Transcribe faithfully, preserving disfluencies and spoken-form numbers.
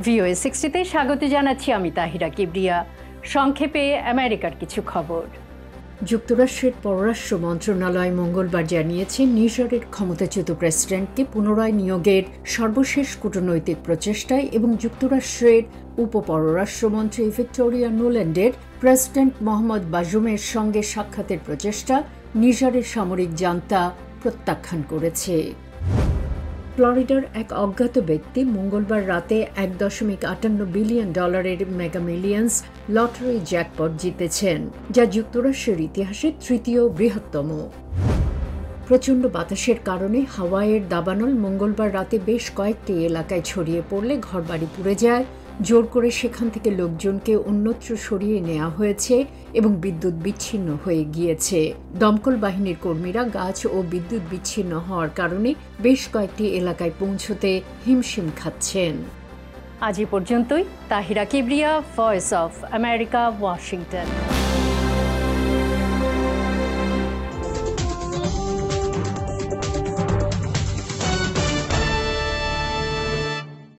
VOA সিক্সটিতে স্বাগত জানাচ্ছি আমি তাহিরা কিবরিয়া। সংক্ষেপে আমেরিকার কিছু খবর। যুক্তরাষ্ট্রের পররাষ্ট্র মন্ত্রণালয় মঙ্গলবার জানিয়েছে নিজারের ক্ষমতাচ্যুত প্রেসিডেন্টকে পুনরায় নিয়োগের সর্বশেষ কূটনৈতিক প্রচেষ্টায় এবং যুক্তরাষ্ট্রের উপ-পররাষ্ট্রমন্ত্রী ভিক্টোরিয়া নুল্যান্ডের প্রেসিডেন্ট মোহাম্মদ বাজুমের সঙ্গে সাক্ষাতের প্রচেষ্টা নিজারের সামরিক জান্তা প্রত্যাখ্যান করেছে। ফ্লোরিডার এক অজ্ঞাত ব্যক্তি মঙ্গলবার রাতে এক দশমিক আটান্ন বিলিয়ন ডলারের মেগা মিলিয়ন্স লটারি জ্যাকপট জিতেছেন, যা যুক্তরাষ্ট্রের ইতিহাসে তৃতীয় বৃহত্তম। প্রচণ্ড বাতাসের কারণে হাওয়াইয়ের দাবানল মঙ্গলবার রাতে বেশ কয়েকটি এলাকায় ছড়িয়ে পড়লে ঘরবাড়ি পুড়ে যায়। জোর করে সেখান থেকে লোকজনকে অন্যত্র সরিয়ে নেওয়া হয়েছে এবং বিদ্যুৎ বিচ্ছিন্ন হয়ে গিয়েছে। দমকল বাহিনীর কর্মীরা গাছ ও বিদ্যুৎ বিচ্ছিন্ন হওয়ার কারণে বেশ কয়েকটি এলাকায় পৌঁছতে হিমশিম খাচ্ছেন। আজ এ পর্যন্তই। Tahira Kibria, Voice of America, Washington.